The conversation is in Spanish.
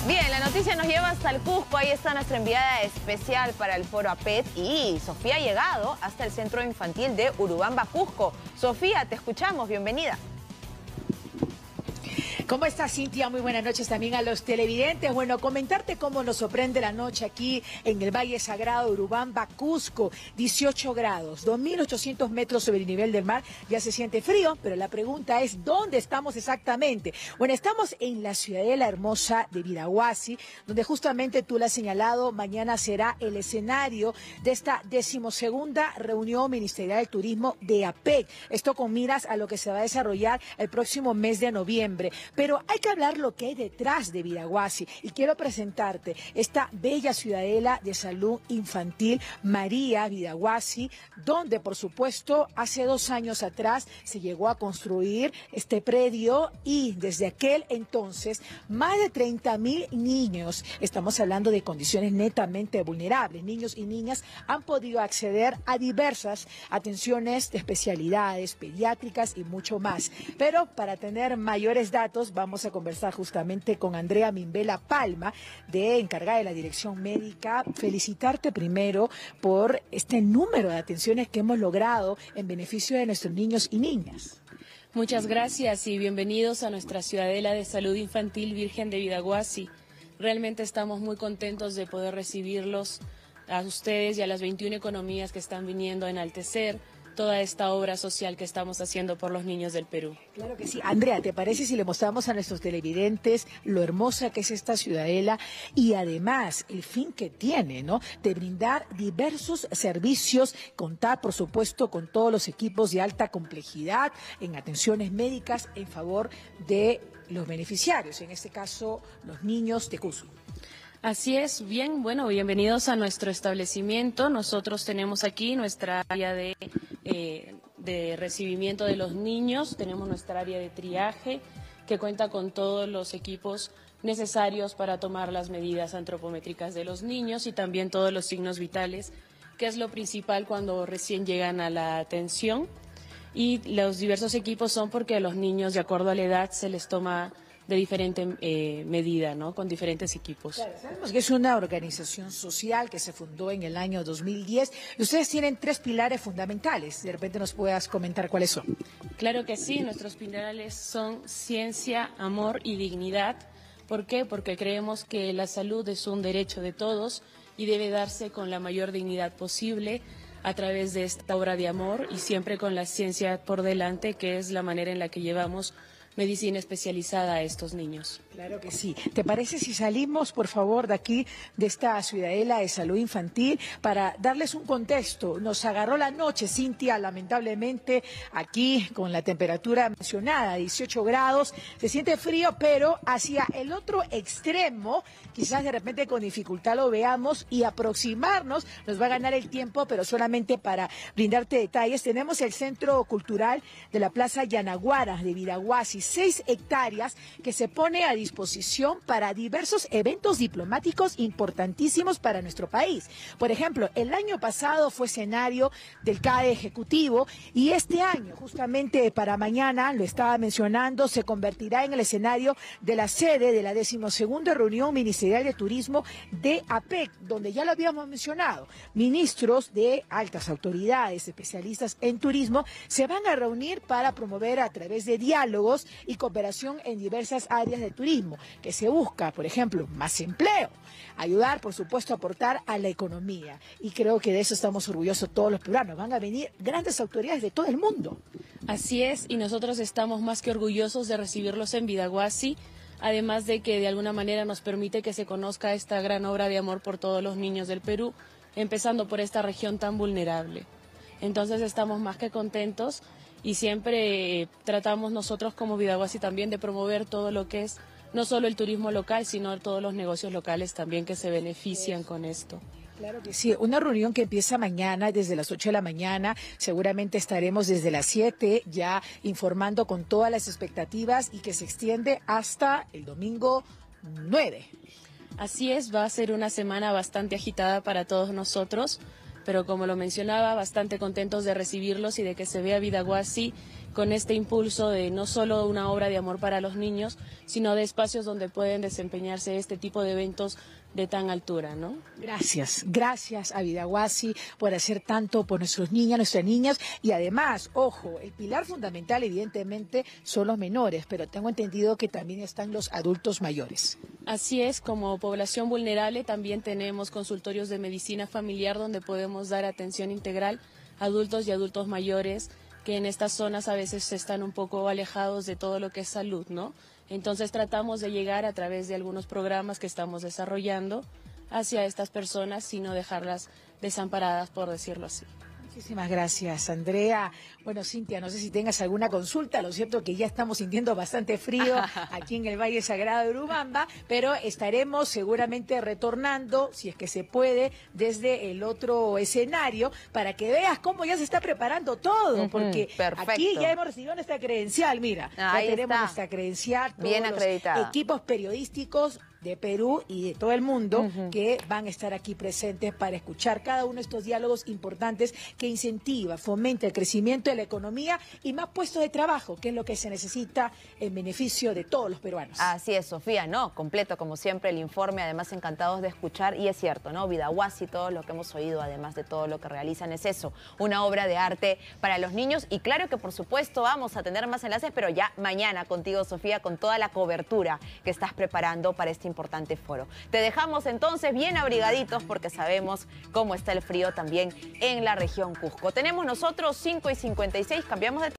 Bien, la noticia nos lleva hasta el Cusco. Ahí está nuestra enviada especial para el Foro APET y Sofía ha llegado hasta el Centro Infantil de Urubamba, Cusco. Sofía, te escuchamos, bienvenida. ¿Cómo estás, Cintia? Muy buenas noches también a los televidentes. Bueno, comentarte cómo nos sorprende la noche aquí en el Valle Sagrado de Urubamba, Cusco. 18 grados, 2.800 metros sobre el nivel del mar. Ya se siente frío, pero la pregunta es, ¿dónde estamos exactamente? Bueno, estamos en la ciudadela hermosa de Virahuasi, donde justamente tú lo has señalado, mañana será el escenario de esta 12ª reunión ministerial de turismo de APEC. Esto con miras a lo que se va a desarrollar el próximo mes de noviembre. Pero hay que hablar lo que hay detrás de Virahuasi y quiero presentarte esta bella ciudadela de salud infantil María Virahuasi, donde por supuesto hace 2 años atrás se llegó a construir este predio y desde aquel entonces más de 30.000 niños, estamos hablando de condiciones netamente vulnerables, niños y niñas han podido acceder a diversas atenciones de especialidades pediátricas y mucho más. Pero para tener mayores datos vamos a conversar justamente con Andrea Mimbela Palma, encargada de la Dirección Médica. Felicitarte primero por este número de atenciones que hemos logrado en beneficio de nuestros niños y niñas. Muchas gracias y bienvenidos a nuestra ciudadela de salud infantil Virgen de Virahuasi. Realmente estamos muy contentos de poder recibirlos a ustedes y a las 21 economías que están viniendo a enaltecer toda esta obra social que estamos haciendo por los niños del Perú. Claro que sí. Andrea, ¿te parece si le mostramos a nuestros televidentes lo hermosa que es esta ciudadela y además el fin que tiene, ¿no?, de brindar diversos servicios, contar por supuesto con todos los equipos de alta complejidad en atenciones médicas en favor de los beneficiarios, en este caso los niños de Cusco? Así es, bien, bueno, bienvenidos a nuestro establecimiento. Nosotros tenemos aquí nuestra área de recibimiento de los niños, tenemos nuestra área de triaje que cuenta con todos los equipos necesarios para tomar las medidas antropométricas de los niños y también todos los signos vitales, que es lo principal cuando recién llegan a la atención. Y los diversos equipos son porque a los niños, de acuerdo a la edad, se les toma de diferente medida, ¿no?, con diferentes equipos. Claro, sabemos que es una organización social que se fundó en el año 2010 y ustedes tienen 3 pilares fundamentales. De repente nos puedas comentar cuáles son. Claro que sí, nuestros pilares son ciencia, amor y dignidad. ¿Por qué? Porque creemos que la salud es un derecho de todos y debe darse con la mayor dignidad posible a través de esta obra de amor y siempre con la ciencia por delante, que es la manera en la que llevamos medicina especializada a estos niños. Claro que sí. ¿Te parece si salimos, por favor, de aquí, de esta ciudadela de salud infantil, para darles un contexto? Nos agarró la noche, Cintia, lamentablemente, aquí con la temperatura mencionada, 18 grados, se siente frío, pero hacia el otro extremo, quizás de repente con dificultad lo veamos y aproximarnos, nos va a ganar el tiempo, pero solamente para brindarte detalles, tenemos el Centro Cultural de la Plaza Yanaguara de Virahuasi, 6 hectáreas que se pone a disposición para diversos eventos diplomáticos importantísimos para nuestro país. Por ejemplo, el año pasado fue escenario del CADE Ejecutivo y este año, justamente para mañana, lo estaba mencionando, se convertirá en el escenario de la sede de la 12ª reunión ministerial de turismo de APEC, donde ya lo habíamos mencionado. Ministros de altas autoridades, especialistas en turismo, se van a reunir para promover a través de diálogos y cooperación en diversas áreas de turismo, que se busca, por ejemplo, más empleo, ayudar, por supuesto, a aportar a la economía. Y creo que de eso estamos orgullosos todos los peruanos. Van a venir grandes autoridades de todo el mundo. Así es, y nosotros estamos más que orgullosos de recibirlos en Virahuasi, además de que de alguna manera nos permite que se conozca esta gran obra de amor por todos los niños del Perú, empezando por esta región tan vulnerable. Entonces estamos más que contentos y siempre tratamos nosotros como Virahuasi también de promover todo lo que es no solo el turismo local, sino todos los negocios locales también que se benefician con esto. Claro que sí, una reunión que empieza mañana desde las 8 de la mañana, seguramente estaremos desde las 7 ya informando con todas las expectativas y que se extiende hasta el domingo 9. Así es, va a ser una semana bastante agitada para todos nosotros. pero como lo mencionaba, bastante contentos de recibirlos y de que se vea Vidahuasi con este impulso de no solo una obra de amor para los niños, sino de espacios donde pueden desempeñarse este tipo de eventos de tan altura, ¿no? Gracias a Vidahuasi por hacer tanto por nuestros niños, nuestras niñas, y además, ojo, el pilar fundamental evidentemente son los menores, pero tengo entendido que también están los adultos mayores. Así es, como población vulnerable también tenemos consultorios de medicina familiar donde podemos dar atención integral a adultos y adultos mayores que en estas zonas a veces están un poco alejados de todo lo que es salud, ¿no? Entonces tratamos de llegar a través de algunos programas que estamos desarrollando hacia estas personas, sino dejarlas desamparadas, por decirlo así. Muchísimas gracias, Andrea. Bueno, Cintia, no sé si tengas alguna consulta, lo cierto que ya estamos sintiendo bastante frío aquí en el Valle Sagrado de Urubamba, pero estaremos seguramente retornando, si es que se puede, desde el otro escenario, para que veas cómo ya se está preparando todo, porque perfecto. Aquí ya hemos recibido nuestra credencial, mira, Ahí ya tenemos está. nuestra credencial, todos Bien los acreditada. equipos periodísticos de Perú y de todo el mundo que van a estar aquí presentes para escuchar cada uno de estos diálogos importantes que incentiva, fomenta el crecimiento de la economía y más puestos de trabajo, que es lo que se necesita en beneficio de todos los peruanos. Así es, Sofía, ¿no? Completo, como siempre, el informe, además encantados de escuchar, y es cierto, ¿no? Vidahuasi, todo lo que hemos oído, además de todo lo que realizan, es eso, una obra de arte para los niños, y claro que por supuesto vamos a tener más enlaces, pero ya mañana contigo, Sofía, con toda la cobertura que estás preparando para este importante foro. Te dejamos entonces bien abrigaditos porque sabemos cómo está el frío también en la región Cusco. Tenemos nosotros 5:56, cambiamos de